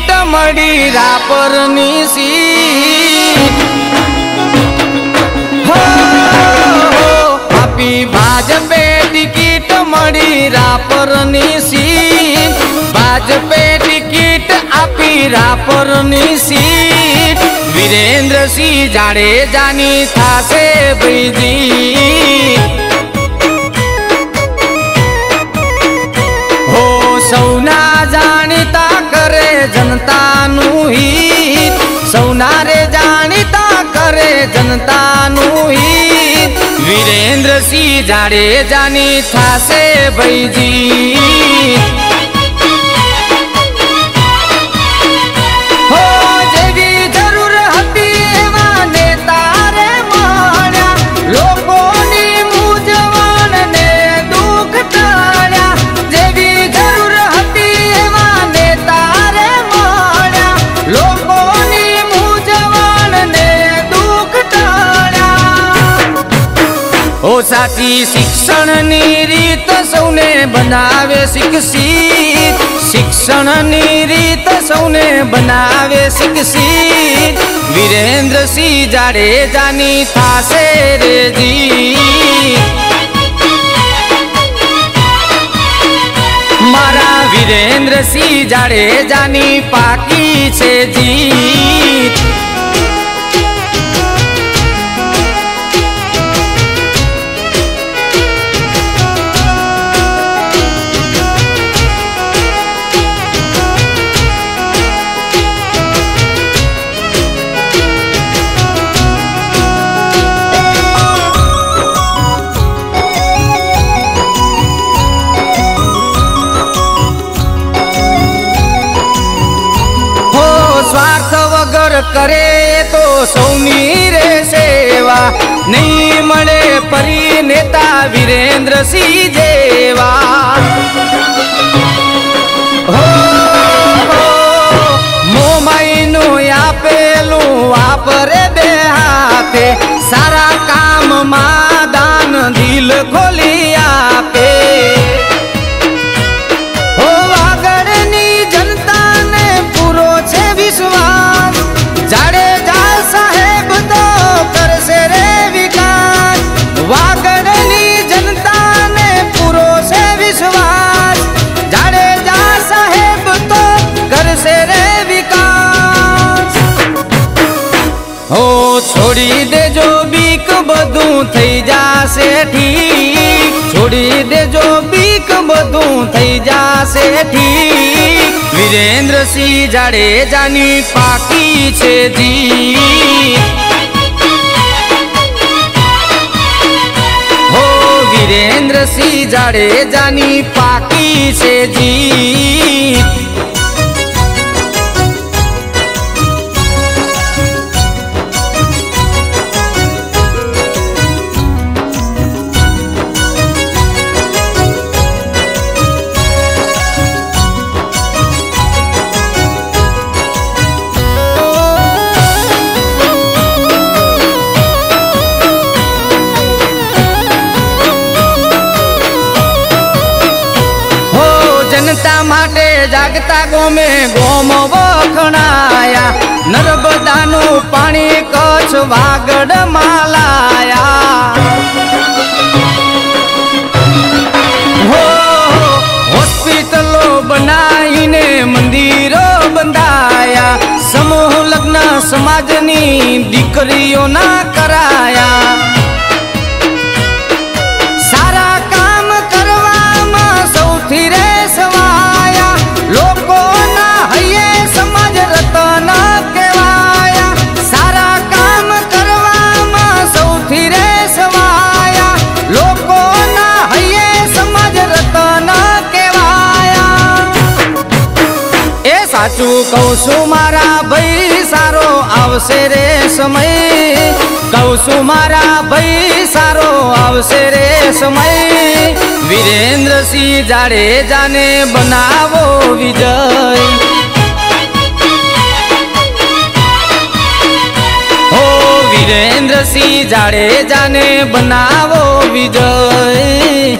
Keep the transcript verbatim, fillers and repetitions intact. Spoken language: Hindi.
टिकट मળી रापરની सीट हो आपी भाजपे टिकट मળી रापરની सीट भाजपे टिकट आपी रापરની सीट वीरेंद्र सिंह जाडेजानी थासे भाईजी हो सौना जाणीता करे जनतानु हित सौना रे जाणीता करे जनतानु हित वीरेंद्र सिंह जाडेजानी थासे भाईजी ओ साची शिक्षण नी रीत सौने बनावे शिक्षित शिक्षण नी रीत सौने बनावे शिक्षित वीरेंद्र सिंह जाडेजानी थासे रे जी मारा वीरेंद्र सिंह जाडेजानी पाकी छे जीत स्वार्थ वगर करे तो सौनी रे सेवा नहीं मळे परी नेता वीरेंद्र सिंह जेवा हो मोमाईनु आपेलू वापरे बे हाथे सारा काम मा दान दिल खोली आपे विश्वास जाडेजा साहेब तो करसे रे विकास वागड़नी जनता ने पूरो से विश्वास जाडेजा साहेब तो करसे रे विकास हो छोड़ी दे जो बीक बधु थई जासे ठीक छोड़ी दे जो बीक बधु थई जासे ठीक वीरेंद्र सिंह जाडेजानी पाकी छे जी हो वीरेंद्र सिंह जाडेजानी पाकी छे जी जनता माटे जागता गोमे गोम वखणाया नर्मदानु पाणी कच्छ वागड़ मालाया हो हॉस्पिटलो बनाईने मंदिरो बंधाया समूह लग्न समाजनी दीकरीओ ना कराया सारा काम करवामा सौथी रे सवाया लोको ना हये समाज रतन केवाया सारा काम करवामा सौथी रे सवाया लोको ना हये समाज रतन केवाया ए साचू कहूं छुं मारा भाई सारो आवशे रे समय कहूं छुं मारा भाई सारो आवशे रे समय वीरेंद्र सिंह जाडेजाने बनावो विजय हो वीरेंद्र सिंह जाडेजाने बनावो विजय।